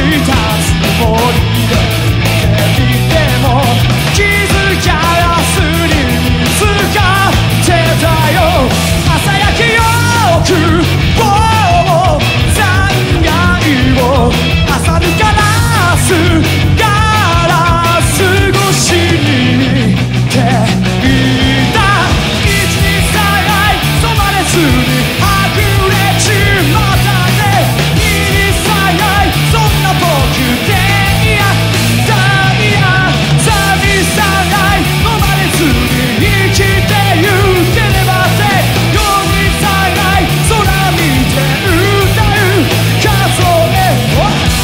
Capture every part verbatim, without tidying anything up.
したつもりで見てみても気づきゃすに見つかってたよ朝焼けよくを残骸を朝るガラスガラス越しに見ていた一日さえ染まれずにはぐれちまったね二日さえそんな僕でいやだいや三日さえ飲まれずに生きてゆければって四日さえ空見て歌う数えを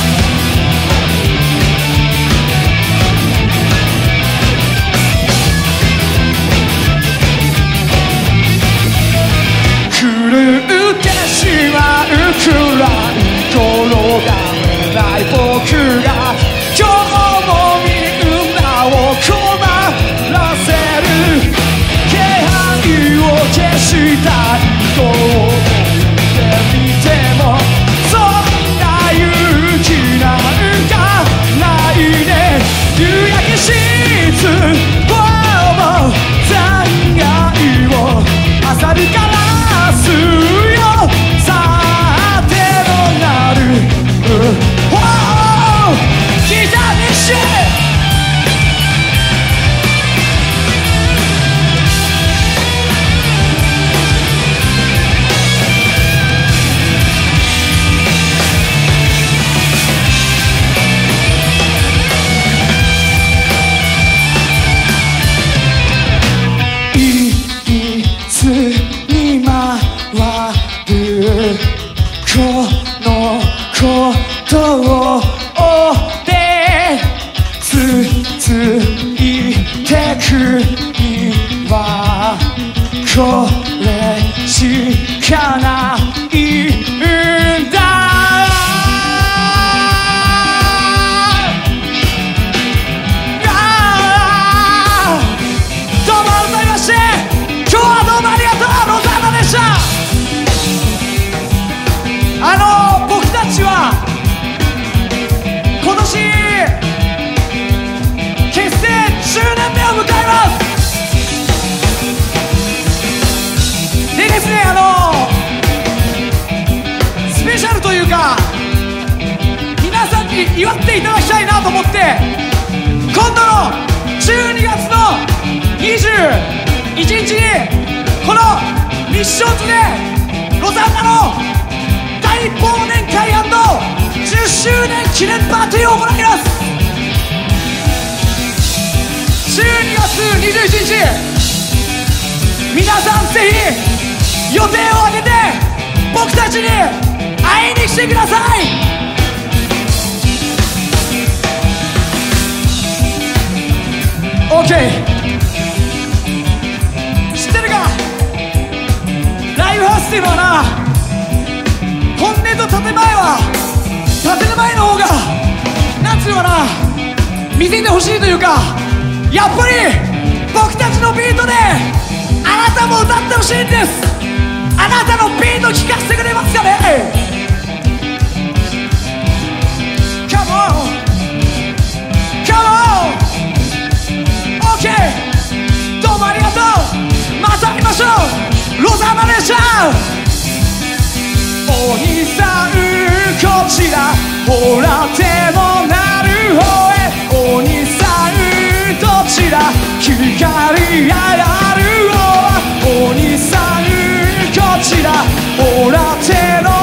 狂ってしまうくらい転がれない僕が今日もみんなを困らせる気配を消した人を見てみてもそんな勇気なんかないね夕焼けしつを残骸を朝るからすよさてどなる刻みしいつに回るこのことを追って続いてくにはこれしかないんだどうも改めまして今日はどうもありがとうロザーナでしたあの僕たちは今年結成じゅうねんめを迎えますでですねあのスペシャルというか皆さんに祝っていただきたいなと思って今度のじゅうにがつのにじゅういちにちにこのミッションズでロザンナの大忘年会&じゅっしゅうねん記念パーティーを行いますじゅうにがつにじゅういちにち皆さんぜひ予定を空けて僕たちに会いに来てくださいオーケー知ってるかライブハウスっていうのはな本音と建前は建前の方がなんつうのかな見せてほしいというかやっぱり僕たちのビートであなたも歌ってほしいんですあなたのビート聞かせてくれますかね Come on Come on OK どうもありがとうまた会いましょうロザーナでしたお兄さんこちらほら手のなる方へお兄さんどちら光あらる方お兄さんこちらほら手の